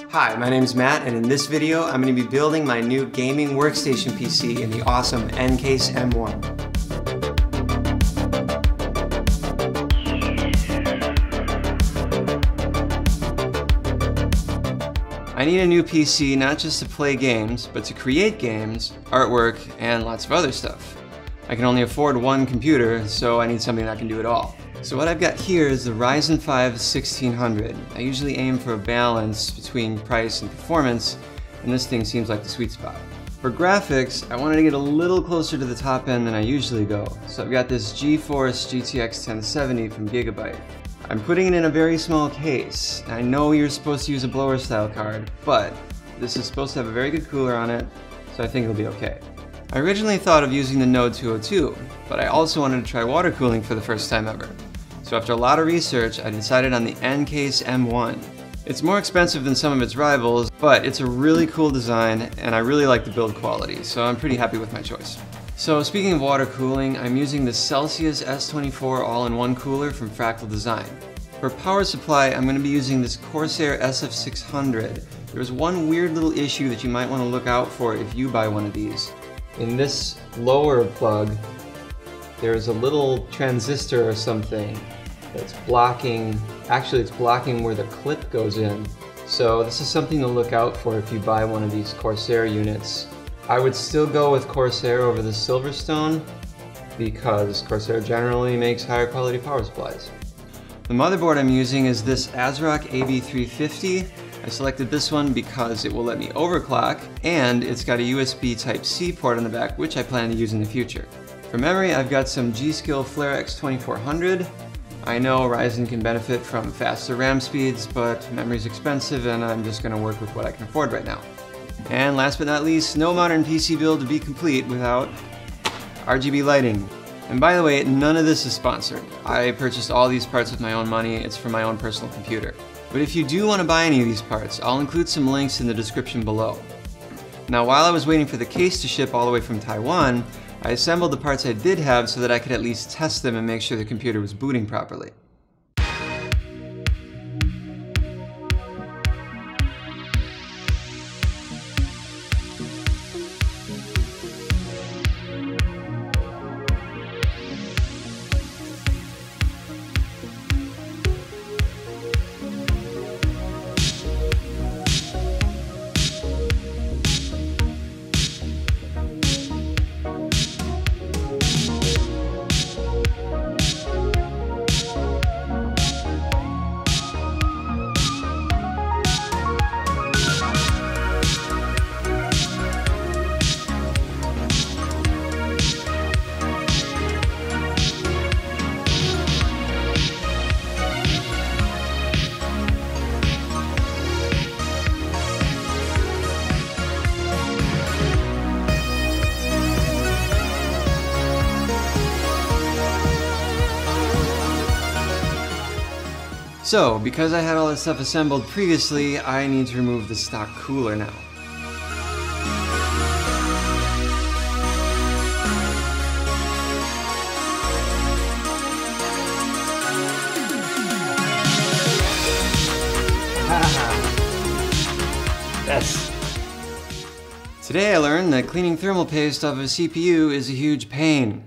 Hi, my name is Matt, and in this video I'm going to be building my new gaming workstation PC in the awesome NCASE M1. I need a new PC not just to play games, but to create games, artwork, and lots of other stuff. I can only afford one computer, so I need something that can do it all. So what I've got here is the Ryzen 5 1600. I usually aim for a balance between price and performance, and this thing seems like the sweet spot. For graphics, I wanted to get a little closer to the top end than I usually go, so I've got this GeForce GTX 1070 from Gigabyte. I'm putting it in a very small case. I know you're supposed to use a blower style card, but this is supposed to have a very good cooler on it, so I think it'll be okay. I originally thought of using the Node 202, but I also wanted to try water cooling for the first time ever. So after a lot of research, I decided on the NCASE M1. It's more expensive than some of its rivals, but it's a really cool design, and I really like the build quality, so I'm pretty happy with my choice. So speaking of water cooling, I'm using the Celsius S24 all-in-one cooler from Fractal Design. For power supply, I'm going to be using this Corsair SF600. There's one weird little issue that you might want to look out for if you buy one of these. In this lower plug, there's a little transistor or something that's blocking, actually it's blocking where the clip goes in. So this is something to look out for if you buy one of these Corsair units. I would still go with Corsair over the Silverstone because Corsair generally makes higher quality power supplies. The motherboard I'm using is this ASRock AB350. I selected this one because it will let me overclock, and it's got a USB Type-C port on the back, which I plan to use in the future. For memory, I've got some G.Skill Flare-X 2400. I know Ryzen can benefit from faster RAM speeds, but memory's expensive and I'm just going to work with what I can afford right now. And last but not least, no modern PC build would be complete without RGB lighting. And by the way, none of this is sponsored. I purchased all these parts with my own money. It's for my own personal computer. But if you do want to buy any of these parts, I'll include some links in the description below. Now, while I was waiting for the case to ship all the way from Taiwan, I assembled the parts I did have so that I could at least test them and make sure the computer was booting properly. So, because I had all this stuff assembled previously, I need to remove the stock cooler now. Yes! Today I learned that cleaning thermal paste off of a CPU is a huge pain.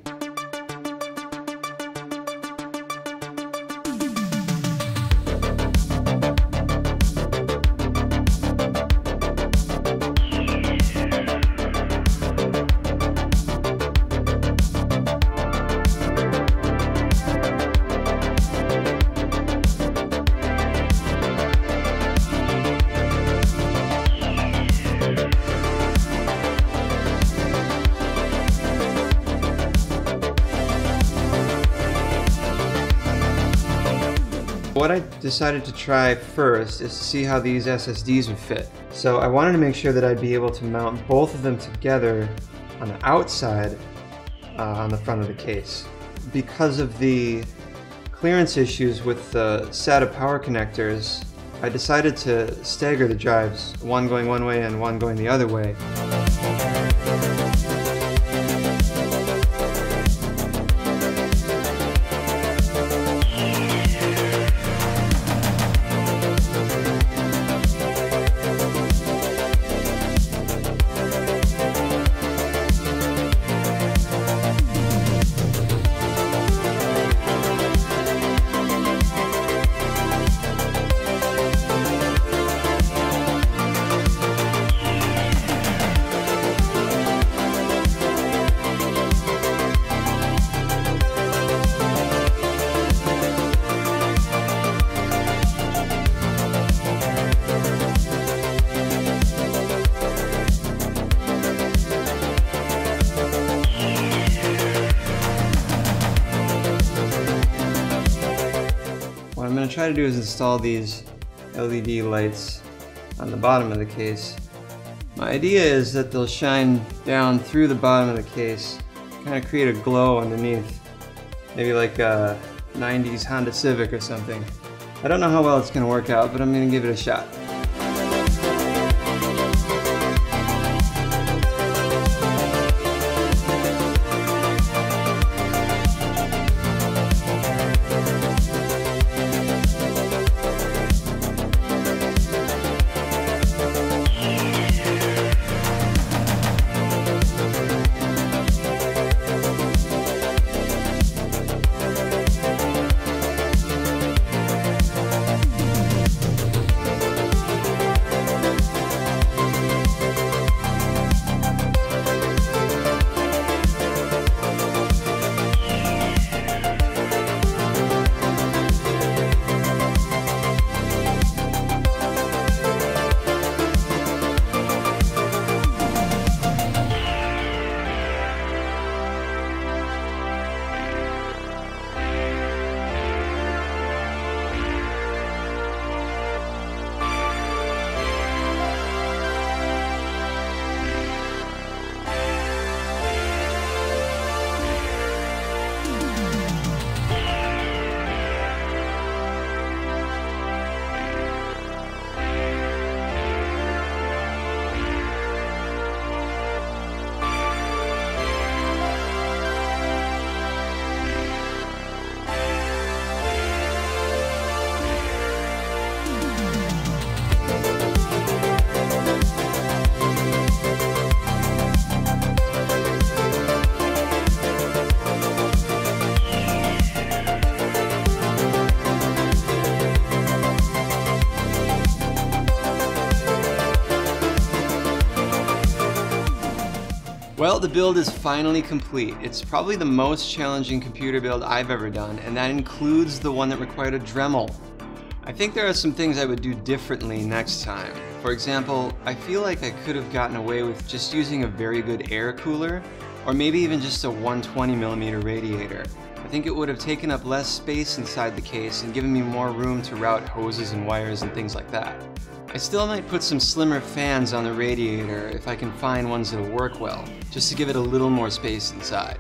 What I decided to try first is to see how these SSDs would fit. So I wanted to make sure that I'd be able to mount both of them together on the outside on the front of the case. Because of the clearance issues with the SATA power connectors, I decided to stagger the drives, one going one way and one going the other way. try to do is install these LED lights on the bottom of the case. My idea is that they'll shine down through the bottom of the case, kind of create a glow underneath. Maybe like a 90s Honda Civic or something. I don't know how well it's going to work out, but I'm going to give it a shot. Well, the build is finally complete. It's probably the most challenging computer build I've ever done, and that includes the one that required a Dremel. I think there are some things I would do differently next time. For example, I feel like I could have gotten away with just using a very good air cooler, or maybe even just a 120mm radiator. I think it would have taken up less space inside the case and given me more room to route hoses and wires and things like that. I still might put some slimmer fans on the radiator if I can find ones that'll work well, just to give it a little more space inside.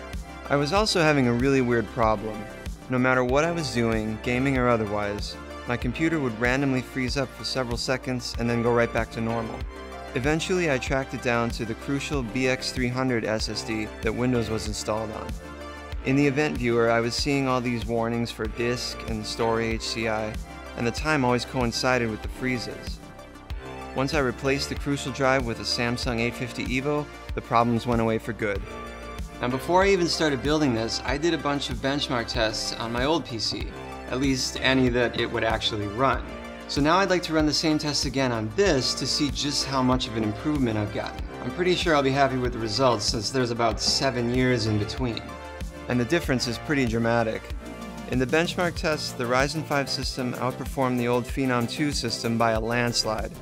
I was also having a really weird problem. No matter what I was doing, gaming or otherwise, my computer would randomly freeze up for several seconds and then go right back to normal. Eventually I tracked it down to the crucial BX300 SSD that Windows was installed on. In the event viewer, I was seeing all these warnings for disk and story HCI, and the time always coincided with the freezes. Once I replaced the crucial drive with a Samsung 850 EVO, the problems went away for good. Now before I even started building this, I did a bunch of benchmark tests on my old PC, at least any that it would actually run. So now I'd like to run the same test again on this to see just how much of an improvement I've gotten. I'm pretty sure I'll be happy with the results since there's about 7 years in between. And the difference is pretty dramatic. In the benchmark test, the Ryzen 5 system outperformed the old Phenom 2 system by a landslide.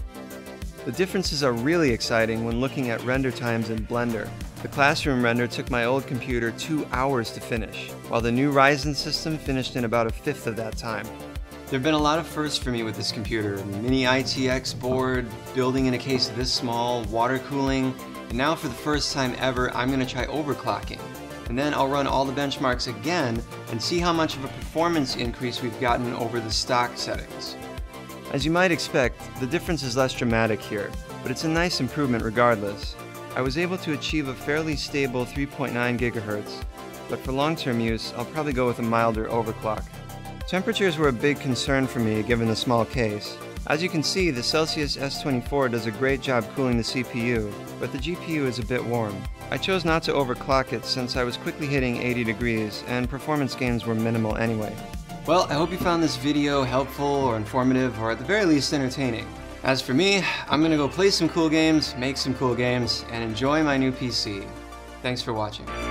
The differences are really exciting when looking at render times in Blender. The classroom render took my old computer 2 hours to finish, while the new Ryzen system finished in about a fifth of that time. There have been a lot of firsts for me with this computer. Mini ITX board, building in a case this small, water cooling, and now for the first time ever, I'm going to try overclocking. And then I'll run all the benchmarks again and see how much of a performance increase we've gotten over the stock settings. As you might expect, the difference is less dramatic here, but it's a nice improvement regardless. I was able to achieve a fairly stable 3.9 GHz, but for long-term use, I'll probably go with a milder overclock. Temperatures were a big concern for me given the small case. As you can see, the Celsius S24 does a great job cooling the CPU, but the GPU is a bit warm. I chose not to overclock it since I was quickly hitting 80 degrees and performance gains were minimal anyway. Well, I hope you found this video helpful or informative or at the very least entertaining. As for me, I'm gonna go play some cool games, make some cool games, and enjoy my new PC. Thanks for watching.